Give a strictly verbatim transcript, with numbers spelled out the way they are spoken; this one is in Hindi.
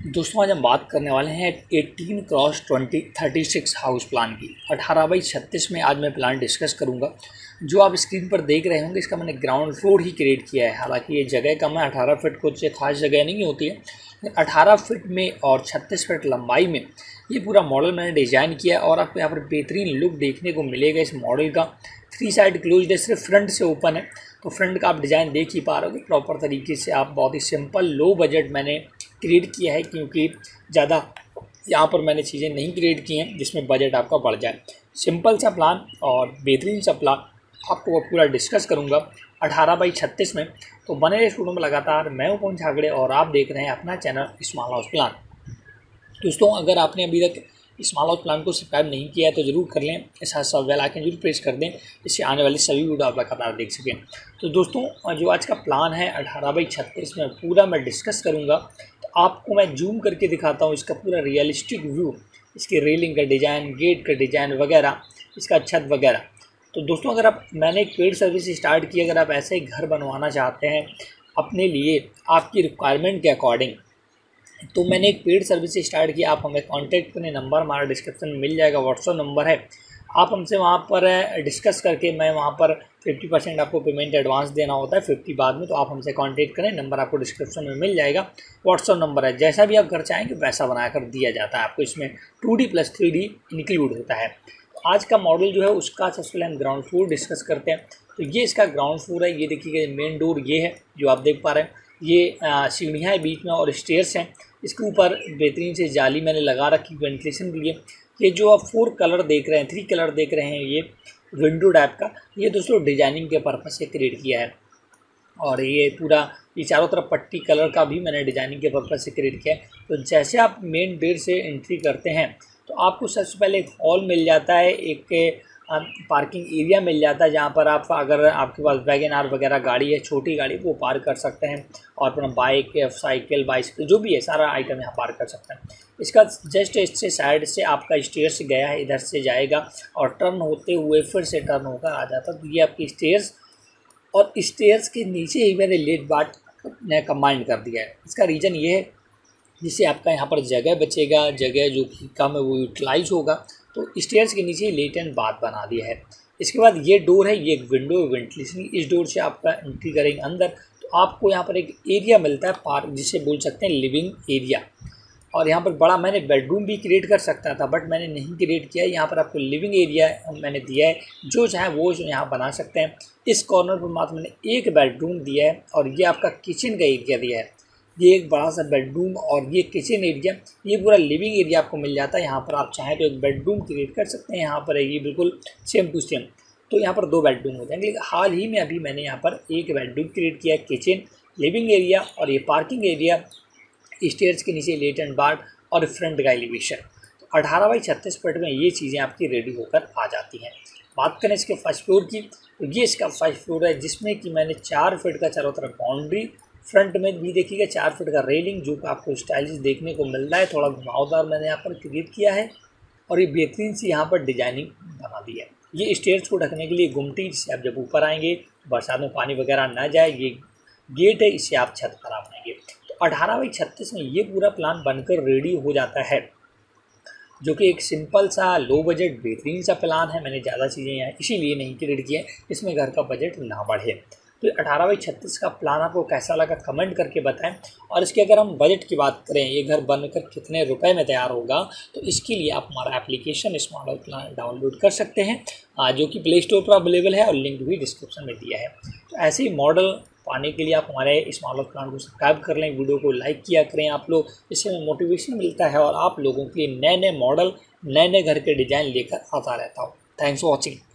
दोस्तों आज हम बात करने वाले हैं eighteen cross twenty thirty six house plan की। अठारह बाई छत्तीस में आज मैं प्लान डिस्कस करूंगा। जो आप स्क्रीन पर देख रहे होंगे इसका मैंने ग्राउंड फ्लोर ही क्रिएट किया है। हालांकि ये जगह कम है, अठारह फीट कुछ खास जगह नहीं होती है। अठारह फीट में और छत्तीस फीट लंबाई में ये पूरा मॉडल मैंने डिज़ाइन किया और आपको यहाँ पर बेहतरीन लुक देखने को मिलेगा। इस मॉडल का थ्री साइड क्लोज्ड है, सिर्फ फ्रंट से ओपन है, तो फ्रंट का आप डिज़ाइन देख ही पा रहे हो प्रॉपर तरीके से। आप बहुत ही सिंपल लो बजट मैंने क्रिएट किया है, क्योंकि ज़्यादा यहाँ पर मैंने चीज़ें नहीं क्रिएट की हैं जिसमें बजट आपका बढ़ जाए। सिंपल सा प्लान और बेहतरीन सा प्लान आपको पूरा डिस्कस करूँगा अठारह बाई छत्तीस में। तो बने रहे स्टूडियो में लगातार। मैं हूं पवन झागड़े और आप देख रहे हैं अपना चैनल स्मॉल हाउस प्लान। दोस्तों अगर आपने अभी तक स्मॉल हाउस प्लान को सब्सक्राइब नहीं किया है तो ज़रूर कर लें, साथ साथ बेल आइकन जरूर प्रेस कर दें, इससे आने वाली सभी वीडियो आप लगातार देख सकें। तो दोस्तों जो आज का प्लान है अठारह बाई छत्तीस में पूरा मैं डिस्कस करूँगा। तो आपको मैं जूम करके दिखाता हूँ इसका पूरा रियलिस्टिक व्यू, इसकी रेलिंग का डिज़ाइन, गेट का डिज़ाइन वगैरह, इसका छत वगैरह। तो दोस्तों अगर आप मैंने एक पेड सर्विस स्टार्ट की, अगर आप ऐसे ही घर बनवाना चाहते हैं अपने लिए आपकी रिक्वायरमेंट के अकॉर्डिंग, तो मैंने एक पेड सर्विस स्टार्ट की। आप हमें कांटेक्ट करें, नंबर हमारा डिस्क्रिप्शन में मिल जाएगा, व्हाट्सअप नंबर है। आप हमसे वहाँ पर डिस्कस करके, मैं वहाँ पर फिफ्टी परसेंट आपको पेमेंट एडवांस देना होता है, फिफ्टी बाद में। तो आप हमसे कांटेक्ट करें, नंबर आपको डिस्क्रिप्शन में मिल जाएगा, व्हाट्सअप नंबर है। जैसा भी आप घर चाहेंगे वैसा बना कर दिया जाता है आपको। इसमें two D plus three D include होता है। आज का मॉडल जो है उसका सबसे पहले हम ग्राउंड फ्लोर डिस्कस करते हैं। तो ये इसका ग्राउंड फ्लोर है। ये देखिएगा मेन डोर ये है जो आप देख पा रहे हैं। ये सीढ़ियाँ हैं बीच में और स्टेयर्स हैं। इसके ऊपर बेहतरीन से जाली मैंने लगा रखी वेंटिलेशन के लिए। ये जो आप फोर कलर देख रहे हैं, थ्री कलर देख रहे हैं, ये विंडो टाइप का, ये दोस्तों डिजाइनिंग के पर्पज से क्रिएट किया है। और ये पूरा ये चारों तरफ पट्टी कलर का भी मैंने डिजाइनिंग के पर्पज से क्रिएट किया है। तो जैसे आप मेन गेट से एंट्री करते हैं तो आपको सबसे पहले एक हॉल मिल जाता है, एक पार्किंग एरिया मिल जाता है, जहाँ पर आप अगर आपके पास वैगन आर वगैरह गाड़ी है, छोटी गाड़ी, वो पार्क कर सकते हैं। और अपना बाइक, साइकिल, बाइसिकल जो भी है सारा आइटम यहाँ पार्क कर सकते हैं। इसका जस्ट इससे साइड से आपका स्टेयर्स गया है, इधर से जाएगा और टर्न होते हुए फिर से टर्न होकर आ जाता है। तो ये आपकी स्टेयर्स, और स्टेयर्स के नीचे ही मैंने लेट बाट ने कंबाइन कर दिया है। इसका रीज़न ये है जिससे आपका यहाँ पर जगह बचेगा, जगह जो कि कम है वो यूटिलाइज होगा। तो स्टेयर्स के नीचे लेट एंड बाथ बना दिया है। इसके बाद ये डोर है, ये एक विंडो वेंटिलेशन। इस डोर से आपका एंट्री करेंगे अंदर तो आपको यहाँ पर एक एरिया मिलता है पार्क, जिसे बोल सकते हैं लिविंग एरिया। और यहाँ पर बड़ा मैंने बेडरूम भी क्रिएट कर सकता था, बट मैंने नहीं क्रिएट किया। यहाँ पर आपको लिविंग एरिया मैंने दिया है, जो चाहे वो यहाँ बना सकते हैं। इस कॉर्नर पर मात्र मैंने एक बेडरूम दिया है और ये आपका किचन का एरिया दिया है। ये एक बड़ा सा बेडरूम और ये किचन एरिया, ये पूरा लिविंग एरिया आपको मिल जाता है। यहाँ पर आप चाहें तो एक बेडरूम क्रिएट कर सकते हैं। यहाँ पर है ये बिल्कुल सेम टू सेम, तो यहाँ पर दो बेडरूम हो जाएंगे। लेकिन हाल ही में अभी मैंने यहाँ पर एक बेडरूम क्रिएट किया, किचन, लिविंग एरिया और ये पार्किंग एरिया, स्टेयर्स के नीचे लेट एंड बाथ और फ्रंट का एलिवेशन। तो अठारह बाई छत्तीस फीट में ये चीज़ें आपकी रेडी होकर आ जाती हैं। बात करें इसके फर्स्ट फ्लोर की, तो ये इसका फर्स्ट फ्लोर है, जिसमें कि मैंने चार फीट का चारों तरफ बाउंड्री, फ्रंट में भी देखिएगा चार फीट का रेलिंग, जो कि आपको स्टाइलिश देखने को मिल रहा है। थोड़ा घुमावदार मैंने यहाँ पर क्रिएट किया है और ये बेहतरीन सी यहाँ पर डिजाइनिंग बना दी है। ये स्टेयर्स को ढकने के लिए गुमटी, जिससे आप जब ऊपर आएंगे बरसात में पानी वगैरह ना जाए। ये गेट है, इससे आप छत पर बनाएंगे। तो अठारह बाई छत्तीस में ये पूरा प्लान बनकर रेडी हो जाता है, जो कि एक सिंपल सा लो बजट बेहतरीन सा प्लान है। मैंने ज़्यादा चीज़ें यहाँ इसीलिए नहीं क्रिएट किया है, इसमें घर का बजट ना बढ़े। तो अठारह बाई छत्तीस का प्लान आपको कैसा लगा कमेंट करके बताएं। और इसके अगर हम बजट की बात करें, ये घर बनकर कितने रुपए में तैयार होगा, तो इसके लिए आप हमारा application small house plan download कर सकते हैं, जो कि प्ले स्टोर पर अवेलेबल है और लिंक भी डिस्क्रिप्शन में दिया है। तो ऐसे ही मॉडल पाने के लिए आप हमारे स्मॉल हाउस प्लान को सब्सक्राइब कर लें, वीडियो को लाइक किया करें आप लोग, इससे हमें मोटिवेशन मिलता है और आप लोगों के लिए नए नए मॉडल, नए नए घर के डिज़ाइन लेकर आता रहता हूँ। Thanks for watching.